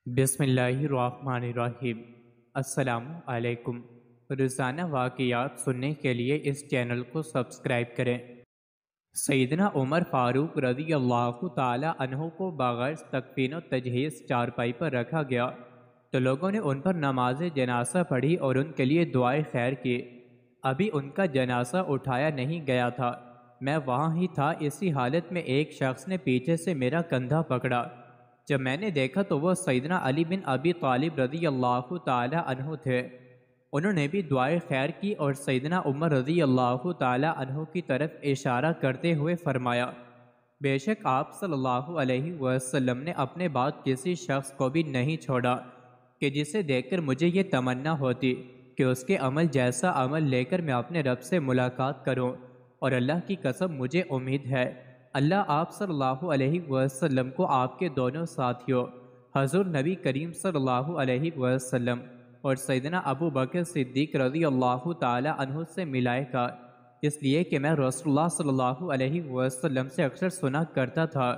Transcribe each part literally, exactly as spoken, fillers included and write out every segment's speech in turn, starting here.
بسم اللہ الرحمن الرحیم۔ السلام علیکم۔ روزانہ واقعات سننے کے لیے اس چینل کو سبسکرائب کریں۔ سیدنا عمر فاروق رضی اللہ تعالی عنہ کو بغیر تکفین و تجہیز چارپائی پر رکھا گیا تو لوگوں نے ان پر نماز جنازہ پڑھی اور ان کے لیے دعائے خیر کی۔ ابھی ان کا جنازہ اٹھایا نہیں گیا تھا، میں وہاں ہی تھا۔ اسی حالت میں ایک شخص نے پیچھے سے میرا کندھا پکڑا۔ جب میں نے دیکھا تو وہ سیدنا علی بن ابی طالب رضی اللہ تعالی عنہ تھے۔ انہوں نے بھی دعائے خیر کی اور سیدنا عمر رضی اللہ تعالی عنہ کی طرف اشارہ کرتے ہوئے فرمایا، بے شک آپ صلی اللہ علیہ وسلم نے اپنے بعد کسی شخص کو بھی نہیں چھوڑا کہ جسے دیکھ کر مجھے یہ تمنا ہوتی کہ اس کے عمل جیسا عمل لے کر میں اپنے رب سے ملاقات کروں، اور اللہ کی قسم مجھے امید ہے اللہ آپ صلی اللہ علیہ وسلم کو آپ کے دونوں ساتھیوں حضور نبی کریم صلی اللہ علیہ وسلم اور سیدنا ابو بکر صدیق رضی اللہ تعالی عنہ سے ملائے گا، اس لیے کہ میں رسول اللہ صلی اللہ علیہ وسلم سے اکثر سنا کرتا تھا۔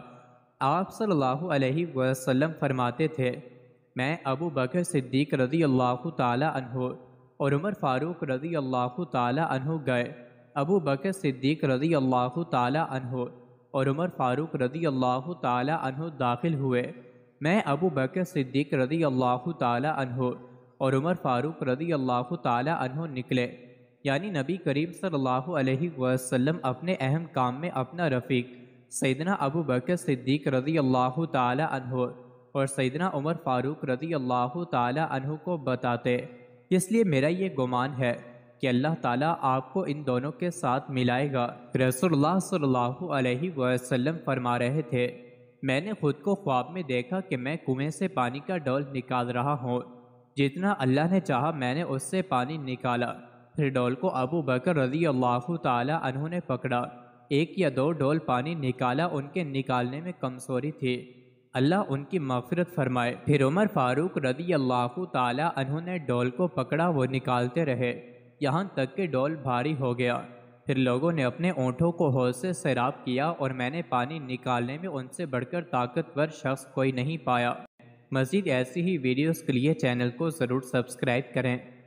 آپ صلی اللہ علیہ وسلم فرماتے تھے، میں ابو بکر صدیق رضی اللہ تعالی عنہ اور عمر فاروق رضی اللہ تعالی عنہ گئے۔ ابو بکر صدیق رضی اللہ تعالی عنہ اور عمر فاروق رضی اللہ تعالی عنہ داخل ہوئے۔ میں ابو بکر صدیق رضی اللہ تعالی عنہ اور عمر فاروق رضی اللہ تعالی عنہ نکلے، یعنی نبی کریم صلی اللہ علیہ وسلم اپنے اہم کام میں اپنا رفیق سیدنا ابو بکر صدیق رضی اللہ تعالی عنہ اور سیدنا عمر فاروق رضی اللہ تعالی عنہ کو بتاتے۔ اس لیے میرا یہ گمان ہے کہ اللہ تعالیٰ آپ کو ان دونوں کے ساتھ ملائے گا۔ رسول اللہ صلی اللہ علیہ وسلم فرما رہے تھے، میں نے خود کو خواب میں دیکھا کہ میں کنویں سے پانی کا ڈول نکال رہا ہوں، جتنا اللہ نے چاہا میں نے اس سے پانی نکالا۔ پھر ڈول کو ابو بکر رضی اللہ تعالی عنہ نے پکڑا، ایک یا دو ڈول پانی نکالا، ان کے نکالنے میں کمزوری تھی، اللہ ان کی مغفرت فرمائے۔ پھر عمر فاروق رضی اللہ تعالی عنہ نے ڈول کو پکڑا، وہ نکالتے رہے یہاں تک کہ ڈول بھاری ہو گیا۔ پھر لوگوں نے اپنے اونٹوں کو حوض سے سیراب کیا اور میں نے پانی نکالنے میں ان سے بڑھ کر طاقتور شخص کوئی نہیں پایا۔ مزید ایسی ہی ویڈیوز کے لیے چینل کو ضرور سبسکرائب کریں۔